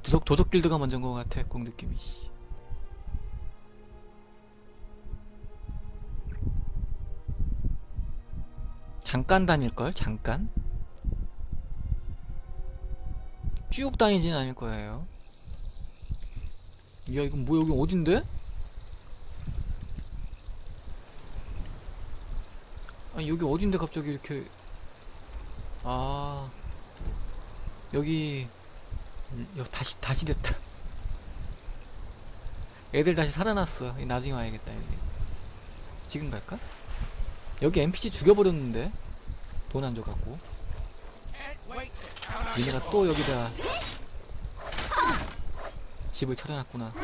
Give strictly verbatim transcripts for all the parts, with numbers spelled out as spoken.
도덕, 도덕 길드가 먼저인 것 같아, 꼭 느낌이. 잠깐 다닐걸? 잠깐? 쭉 다니진 않을 거예요. 야, 이건 뭐야, 여기 어딘데? 아니, 여기 어딘데 갑자기 이렇게. 아, 여기, 여기 다시, 다시 됐다. 애들 다시 살아났어. 나중에 와야겠다, 여기. 지금 갈까? 여기 엔피씨 죽여버렸는데? 돈 안 줘갖고. 니네가 또 여기다 집을 차려놨구나.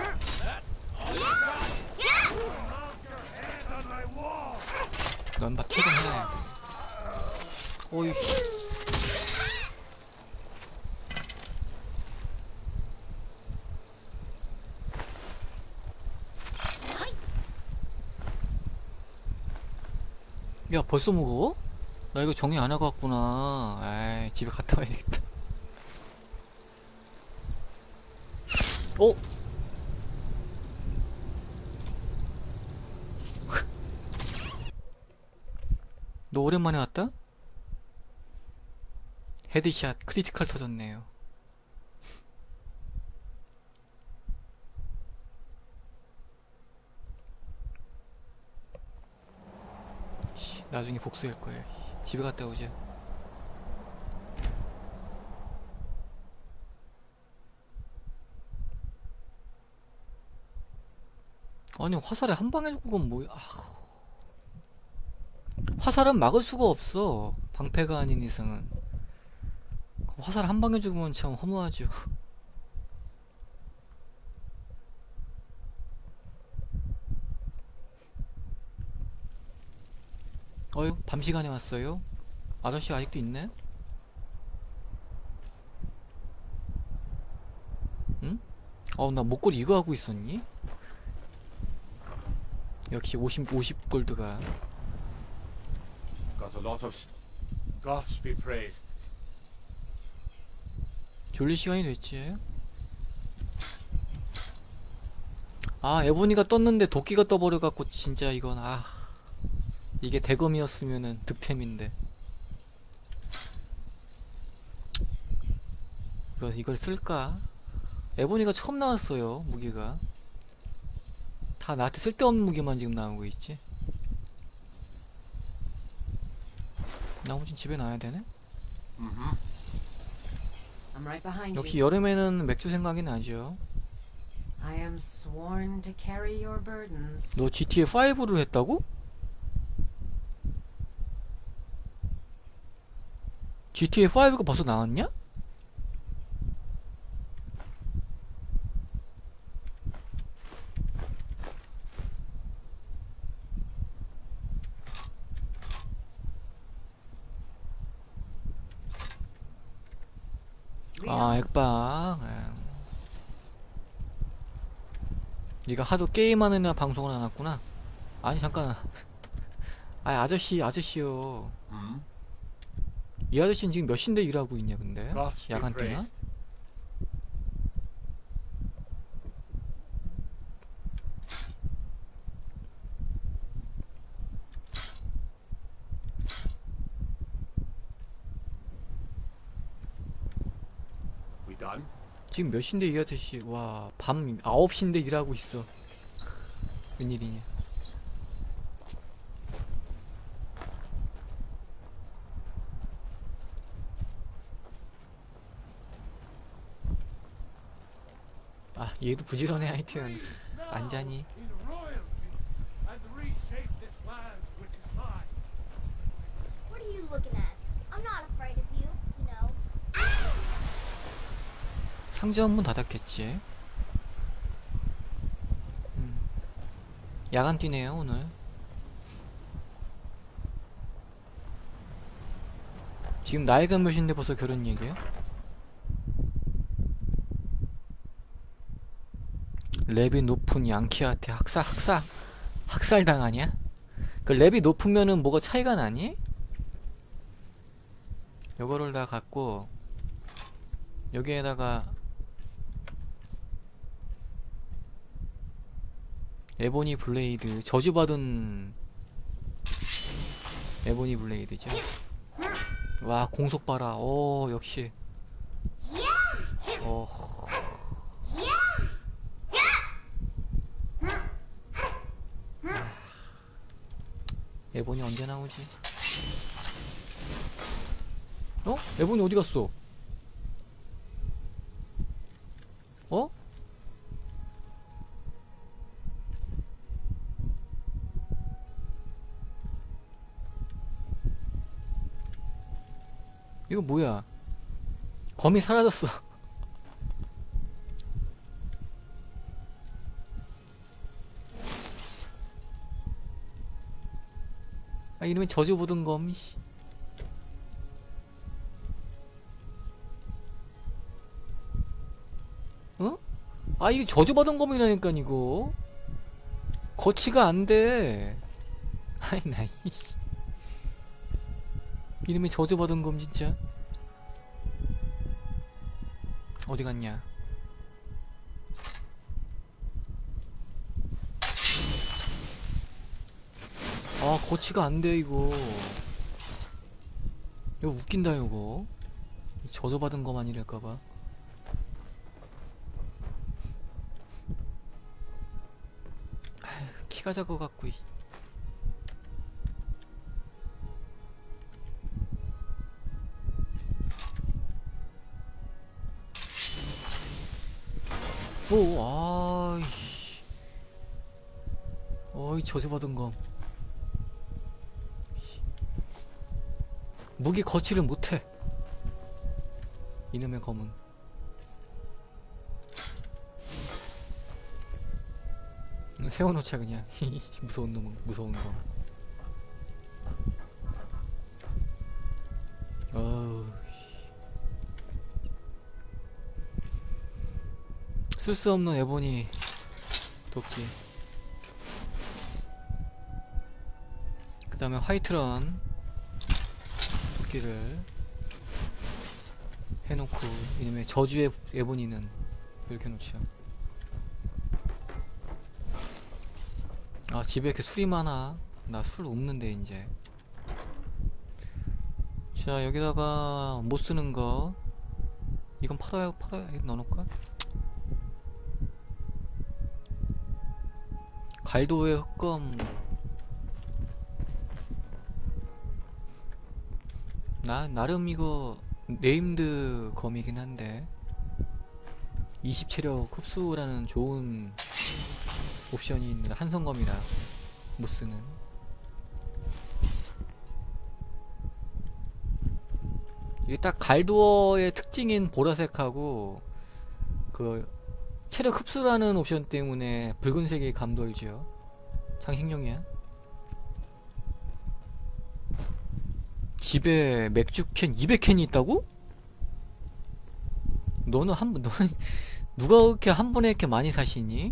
넌바 퇴근해. 어이. 야, 벌써 먹어? 나 이거 정리 안 하고 왔구나. 에이, 집에 갔다 와야 되겠다. 어? 너 오랜만에 왔다? 헤드샷 크리티컬 터졌네요. 씨, 나중에 복수할 거야. 집에 갔다 오자. 아니, 화살에 한 방에 죽은 뭐야? 아휴. 화살은 막을 수가 없어. 방패가 아닌 이상은. 화살 한 방에 죽으면 참 허무하죠. 어휴, 밤 시간에 왔어요? 아저씨 아직도 있네? 응? 어, 나 목걸이 이거 하고 있었니? 역시 오십, 오십 골드가. Got a lot of sh- Gods be praised. 졸릴 시간이 됐지. 아, 에보니가 떴는데 도끼가 떠버려갖고 진짜 이건 아, 이게 대검이었으면은 득템인데. 이거, 이걸 쓸까? 에보니가 처음 나왔어요, 무기가. 다 나한테 쓸데없는 무기만 지금 나오고 있지. 나머진 집에 놔야 되네? Mm-hmm. I'm right behind 역시 you. 여름에는 맥주 생각이 나죠. I am sworn to carry your burdens. 너 지티에이 파이브를 했다고? 지티에이 파이브가 벌써 나왔냐? 아, 액박. 네가 하도 게임하는 애 방송을 안 왔구나. 아니, 잠깐. 아, 아저씨, 아저씨요. Mm-hmm. 이 아저씨는 지금 몇 시인데 일하고 있냐, 근데? Gods be 야간 때나? praised. We done? 지금 몇 시인데 이 아저씨. 와, 밤 아홉 시인데 일하고 있어. 웬일이냐. 아, 얘도 부지런해. 하여튼 안 자니? In royalty and reshape this land which is mine. What are you looking at? I'm not afraid of you, you know. 상점 문 닫았겠지. 음. 야간 뛰네요 오늘. 지금 나이가 몇인데 벌써 결혼 얘기야? 랩이 높은 양키한테 학살 학살 학살 당하냐? 그 랩이 높으면은 뭐가 차이가 나니? 요거를 다 갖고 여기에다가 에보니 블레이드, 저주받은 에보니 블레이드죠. 와, 공속 봐라. 오, 역시. 어. 에보니 언제 나오지? 어? 에보니 어디 갔어? 어? 이거 뭐야? 검이 사라졌어. 아, 이름이 저주 보던 검. 씨. 어? 아, 이게 저주 받은 검이라니까 이거. 거치가 안 돼. 아이 나 이. 이름이 저주 받은 검 진짜. 어디 갔냐? 아, 거치가 안 돼 이거. 이거 웃긴다 이거. 저주 받은 검 아니랄까봐. 아휴, 키가 작아갖고. 이. 오, 아이씨. 어이, 저주받은 검. 무기 거치를 못해. 이놈의 검은. 세워놓자 그냥. 무서운 놈은 무서운 검. 어우. 쓸 수 없는 에보니 도끼. 그 다음에 화이트런 도끼를 해놓고, 이놈의 저주의 에보니는 이렇게 놓죠. 아, 집에 이렇게 술이 많아. 나 술 없는데 이제. 자, 여기다가 못 쓰는 거, 이건 팔아요, 팔아요. 이거 넣어놓을까? 갈도의 흑검. 나 나름 이거 네임드 검이긴 한데 이십 체력 흡수라는 좋은 옵션이 있는 한성검이라 못쓰는. 이게 딱 갈도어의 특징인 보라색하고 그 체력 흡수라는 옵션 때문에 붉은색이 감돌죠. 장식용이야. 집에 맥주캔 이백 캔이 있다고? 너는 한 번, 너는 누가 그렇게 한 번에 이렇게 많이 사시니?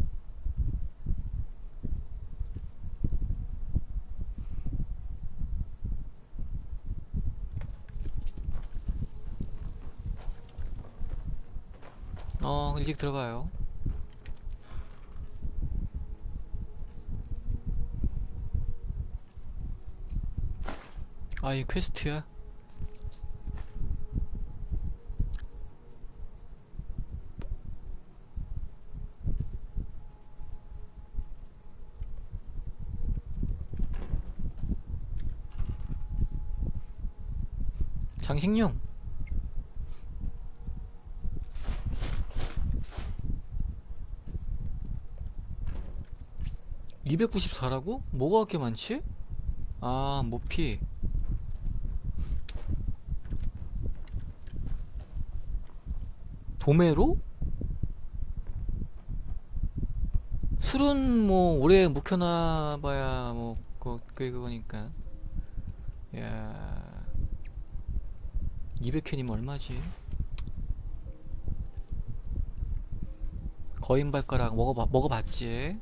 어, 일찍 들어가요. 아, 이 퀘스트야? 장식용. 이백구십사라고? 뭐가 그렇게 많지? 아, 모피. 도매로? 술은 뭐 오래 묵혀놔봐야 뭐 그, 그게 그거니까. 야, 이백 캔이면 얼마지? 거인발가락 먹어봐, 먹어봤지?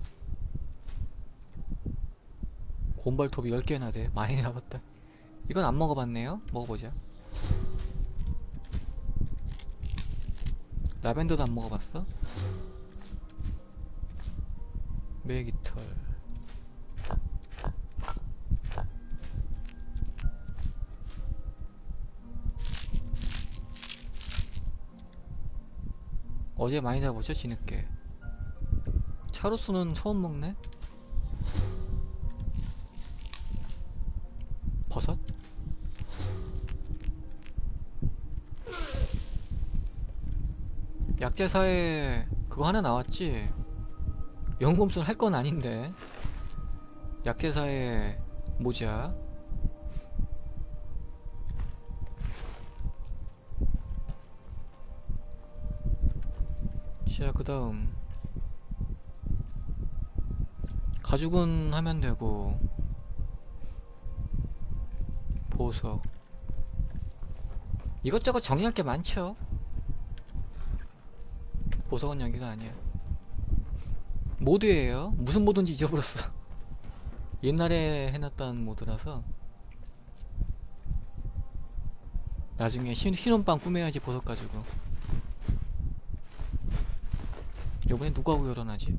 곰발톱이 열 개나 돼. 많이 잡았다. 이건 안 먹어봤네요. 먹어보자. 라벤더도 안 먹어봤어? 메기털. 어제 많이 잡았죠, 뒤늦게. 차로스는 처음 먹네? 버섯? 약제사에 그거 하나 나왔지? 연금술 할 건 아닌데. 약제사에 모자. 자, 그 다음 가죽은 하면 되고, 보석 이것저것 정리할 게 많죠. 보석은 여기가 아니야. 모드예요. 무슨 모드인지 잊어버렸어. 옛날에 해놨던 모드라서. 나중에 흰, 흰원빵 꾸며야지, 보석 가지고. 요번에 누구하고 열어나지?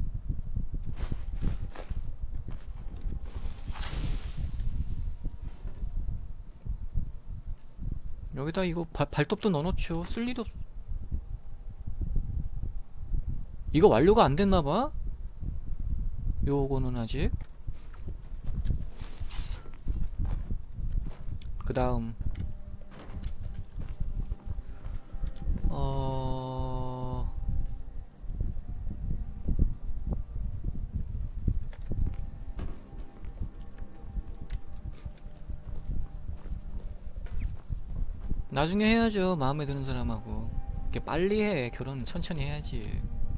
여기다 이거 바, 발톱도 넣어놓죠. 쓸 일이 없. 이거 완료가 안 됐나봐? 요거는 아직. 그 다음 어... 나중에 해야죠. 마음에 드는 사람하고. 이렇게 빨리 해. 결혼은 천천히 해야지.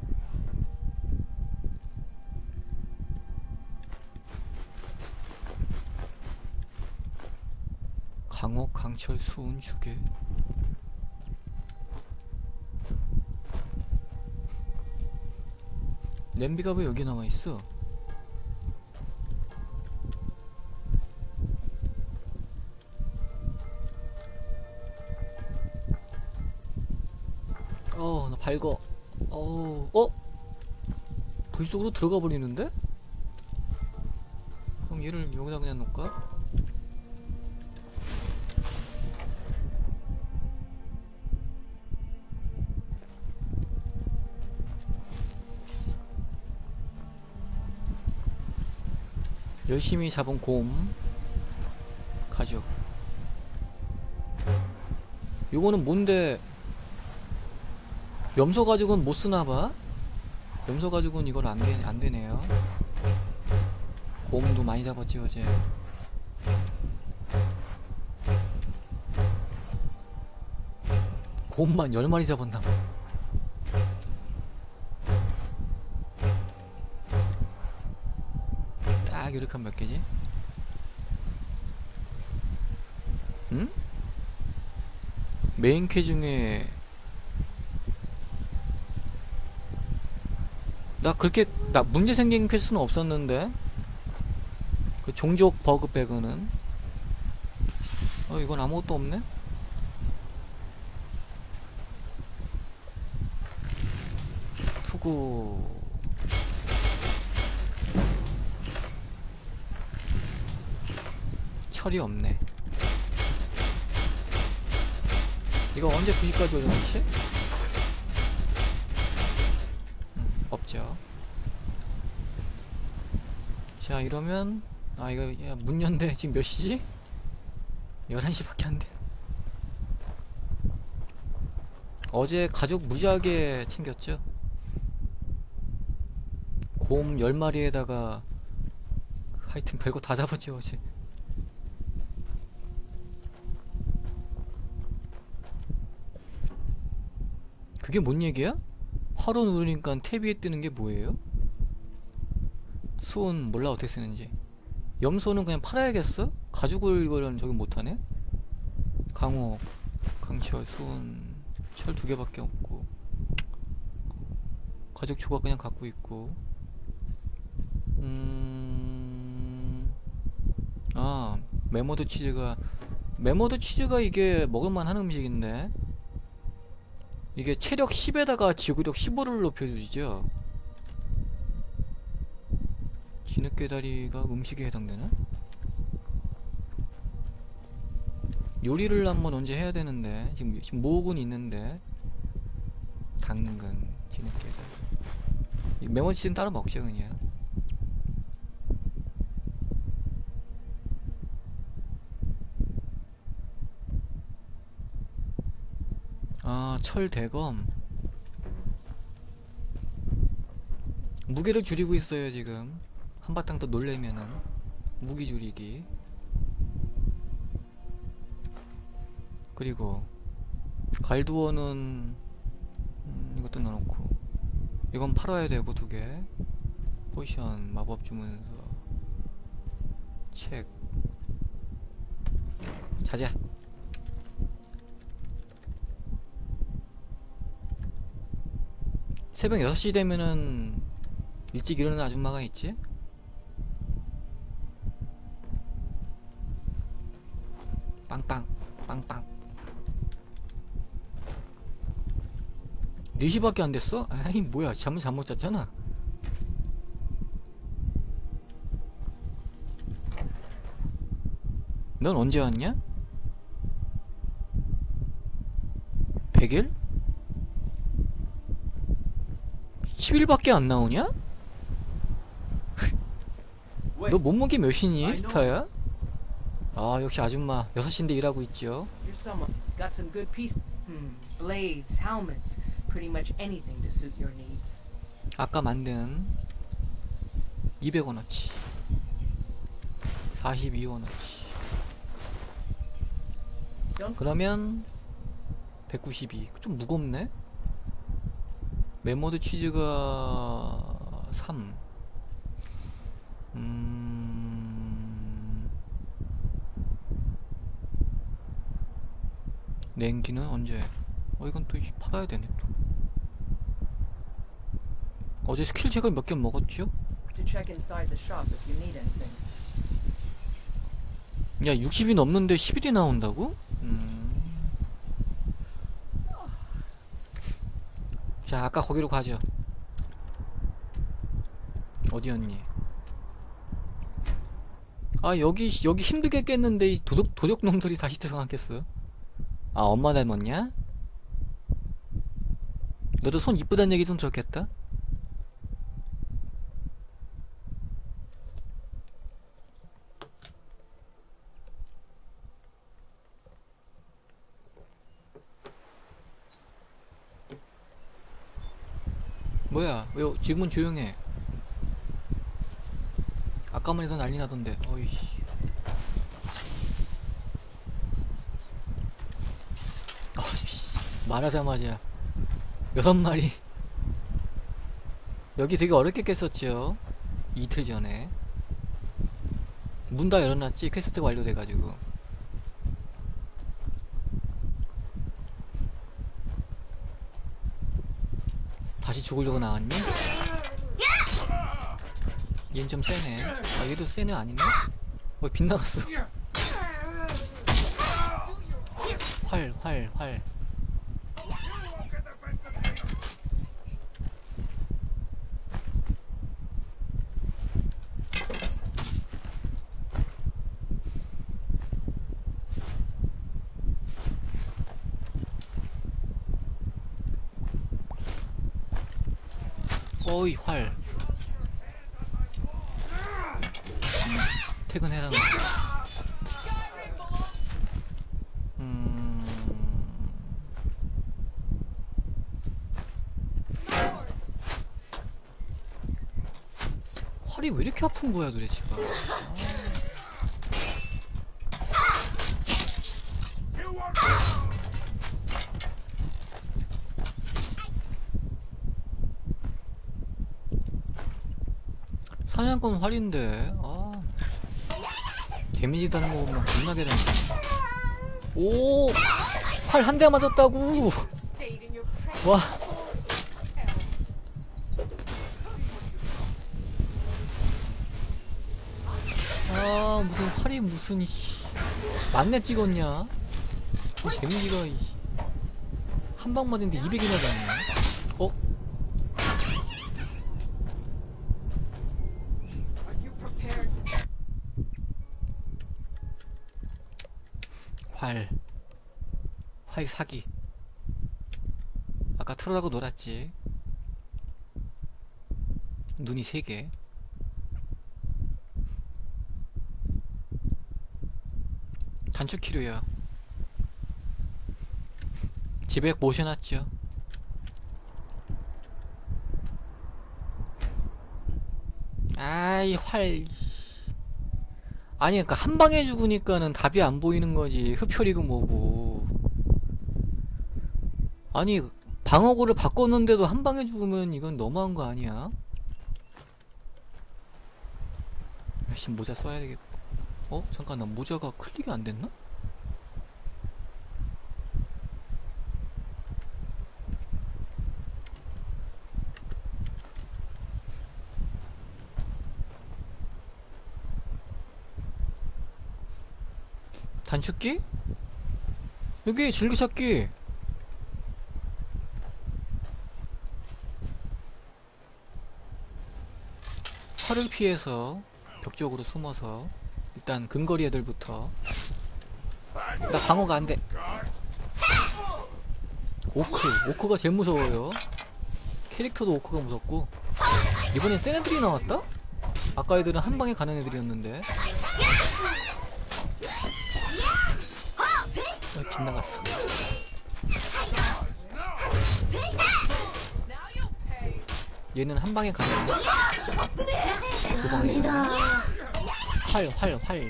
강옥, 강철, 수은, 주계. 냄비가 왜 여기 나와있어? 어, 나 밝어. 어우, 어? 불 속으로 들어가 버리는데? 그럼 얘를 여기다 그냥 놓을까? 열심히 잡은 곰 가죽. 요거는 뭔데? 염소 가죽은 못 쓰나봐? 염소 가죽은 이걸 안, 되, 안 되네요. 곰도 많이 잡았지 어제. 곰만 열 마리 잡았나봐. 딱 이렇게 하면 몇 개지? 응? 메인 캐 중에 나 그렇게 나 문제 생긴 퀘스트는 없었는데, 그 종족 버그 빼고는. 어, 이건 아무것도 없네? 투구. 철이 없네. 이거 언제 구십까지 올려놓지? 음, 없죠. 자, 이러면 아 이거 야, 문 연대 지금 몇 시지? 열한 시밖에 안 돼. 어제 가죽 무지하게 챙겼죠. 곰 열 마리에다가 하여튼 별거 다 잡았죠 어제. 그게 뭔 얘기야? 화로 누르니까 탭 위에 뜨는 게 뭐예요? 수은 몰라 어떻게 쓰는지. 염소는 그냥 팔아야겠어? 가죽을 이거는 저기 못하네? 강옥, 강철, 수은, 철 두 개밖에 없고. 가죽 조각 그냥 갖고 있고. 음... 아, 메모드 치즈가 메모드 치즈가 이게 먹을만한 음식인데, 이게 체력 십에다가 지구력 십오를 높여주죠. 진흙개 다리가 음식에 해당되나? 요리를 한번 언제 해야 되는데 지금 지금 모으고는 있는데 당근, 진흙개 다리. 메모지는 따로 먹죠 그냥. 아, 철 대검. 무게를 줄이고 있어요 지금. 한바탕 더 놀래면은 무기 줄이기. 그리고 갈두어는 음, 이것도 넣어놓고 이건 팔아야 되고 두개. 포션, 마법 주문서, 책. 자자. 새벽 여섯 시 되면은 일찍 일어나는 아줌마가 있지? 빵빵 빵빵. 네 시밖에 안 됐어? 아이 뭐야, 잠을 잠 못 잤잖아. 넌 언제 왔냐? 백 일? 십 일밖에 안 나오냐? 너 몸무게 몇이니, 스타야? 아, 역시 아줌마 여섯 시인데 일하고 있죠. You're someone got some good piece. Hmm. Blades, helmets, pretty much anything to suit your needs. 아까 만든 이백 원어치, 사십이 원어치. 그러면 백구십이. 좀 무겁네? 메모드 치즈가 삼. 음... 냉기는 언제? 어, 이건 또 팔아야 되네 또. 어제 스킬 책을 몇 개 먹었죠? To check inside the shop if you need anything. 야, 육십이 넘는데 십 일이 나온다고? 음... 자, 아까 거기로 가죠. 어디였니? 아, 여기 여기 힘들게 깼는데 이 도둑 도둑 놈들이 다시 들어갔겠어. 아, 엄마 닮았냐? 너도 손 이쁘단 얘기 좀 들었겠다. 뭐야, 왜 지금은 조용해? 아까만 해도 난리 나던데. 어이씨. 어이씨. 말하자마자 여섯 마리. 여기 되게 어렵게 깼었죠. 이틀 전에. 문 다 열어놨지. 퀘스트 완료돼가지고. 다시 죽으려고 나왔니? 얘는 좀 세네. 아, 얘도 세네. 아니네? 어, 빗나갔어. 활, 활, 활. 어이, 활. 퇴근해라. 음... 활이 왜 이렇게 아픈 거야 도대체가. 사냥꾼 활인데, 아, 데미지 다는 거 보면 겁나게 된다. 오, 활 한 대 맞았다고. 와, 아, 무슨 활이 무슨 이씨 만렙 찍었냐? 이 데미지가 이씨 한 방 맞은데 이백이나 받네. 어? 활. 활 사기. 아까 트롤하고 놀았지. 눈이 세 개. 단축키로요. 집에 모셔놨죠. 아이 활. 아니 그니까 한방에 죽으니까는 답이 안 보이는 거지. 흡혈이고 뭐고. 아니 방어구를 바꿨는데도 한방에 죽으면 이건 너무한 거 아니야? 역시 모자 써야 되겠고. 어? 잠깐 나 모자가 클릭이 안 됐나? 단축키? 여기 즐겨찾기. 활을 피해서 벽 쪽으로 숨어서 일단 근거리 애들부터. 나 방어가 안돼. 오크 오크가 제일 무서워요. 캐릭터도 오크가 무섭고. 이번엔 센 애들이 나왔다? 아까 애들은 한방에 가는 애들이었는데. 어, 빗나갔어. 얘는 한방에 가네. 두 방에 활, 활, 활.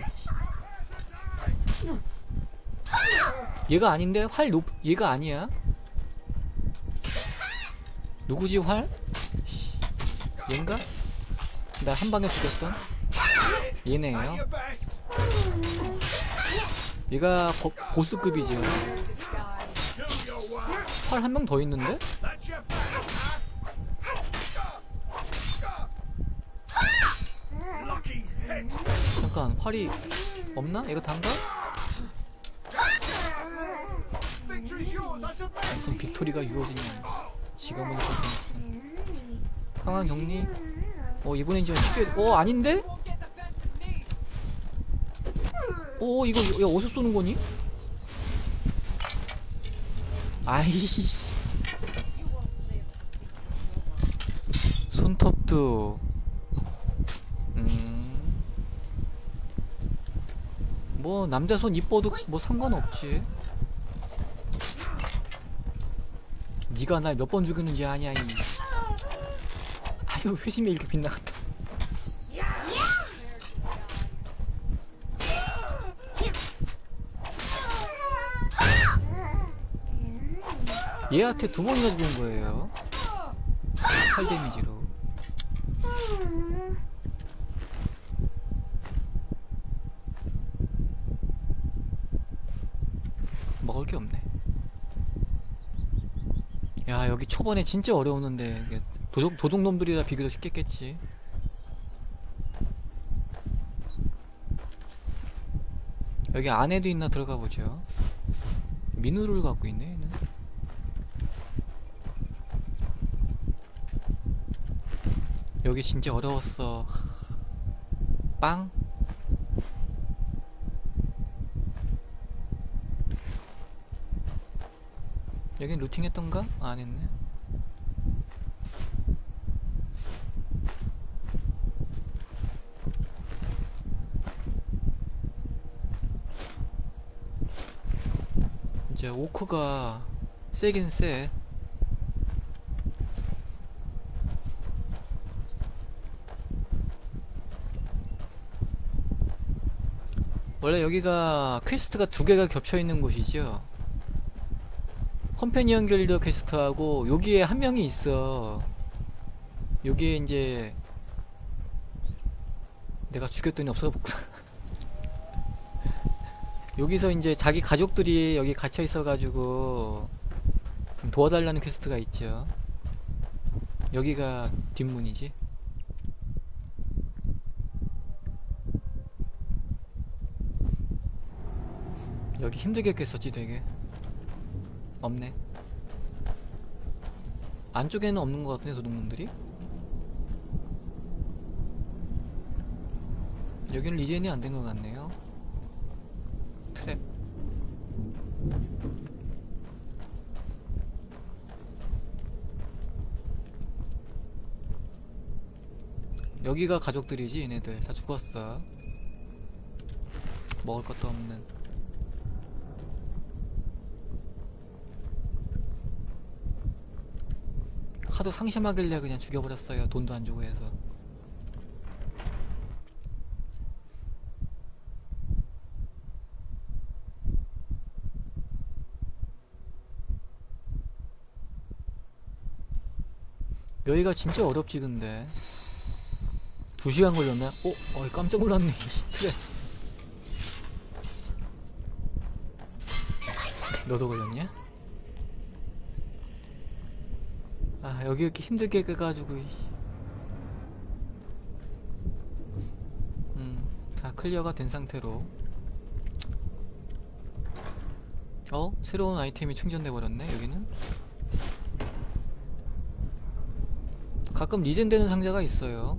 얘가 아닌데? 활 높, 얘가 아니야? 누구지 활? 얘인가? 나 한방에 죽였던? 얘네요. 얘가 고, 보스급이죠. 활 한 명 더 있는데? 잠깐 활이 없나? 이거 단가? 무슨 빅토리가 이루어지냐. 지가 먼저 생겼어. 상황 정리. 어 이번엔 좀 쉽게. 어 아닌데? 어 이거 야 어디서 쏘는 거니? 아이씨. 손톱도 음. 뭐 남자 손 이뻐도 뭐 상관없지. 니가 날 몇 번 죽였는지 아냐 이. 아유 회심이 이렇게 빗나갔다. 얘한테 두 번이나 죽은 거예요. 팔 데미지로. 먹을 게 없네. 야 여기 초반에 진짜 어려웠는데 도적, 도둑놈들이라 비교도 쉽겠겠지. 여기 안에도 있나 들어가 보죠. 민우를 갖고 있네 얘는. 여기 진짜 어려웠어. 빵. 여긴 루팅했던가? 아, 안 했네. 이제 오크가 세긴 세. 원래 여기가 퀘스트가 두 개가 겹쳐있는 곳이죠. 컴패니언 길드 퀘스트하고 여기에 한 명이 있어. 여기에 이제 내가 죽였더니 없어졌구나. 여기서 이제 자기 가족들이 여기 갇혀 있어가지고 도와달라는 퀘스트가 있죠. 여기가 뒷문이지. 여기 힘들게 깼었지 되게. 없네. 안쪽에는 없는 것 같은데 도둑놈들이? 여기는 리젠이 안 된 것 같네요. 트랩. 여기가 가족들이지. 얘네들 다 죽었어. 먹을 것도 없는. 하도 상심하길래 그냥 죽여버렸어요. 돈도 안 주고 해서. 여기가 진짜 어렵지 근데. 두 시간 걸렸나? 어? 어이 깜짝 놀랐네. 그래. 너도 걸렸냐? 아 여기 이렇게 힘들게 깨가지고. 음, 다 클리어가 된 상태로. 어? 새로운 아이템이 충전돼 버렸네 여기는. 가끔 리젠되는 상자가 있어요.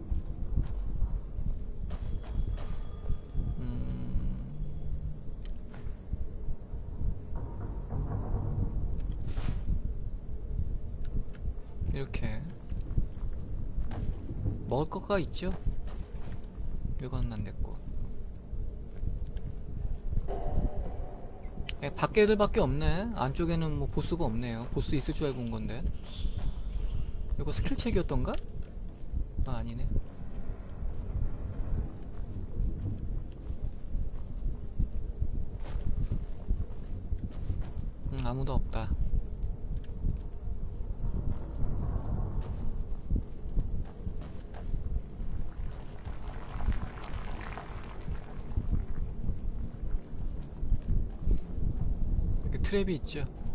이렇게 먹을 거가 있죠? 이건 안 됐고. 에, 밖에 애들밖에 없네. 안쪽에는 뭐 보스가 없네요. 보스 있을 줄 알고 온 건데. 이거 스킬 책이었던가? 아 아니네. 음 아무도 없다. 트랩이 있죠.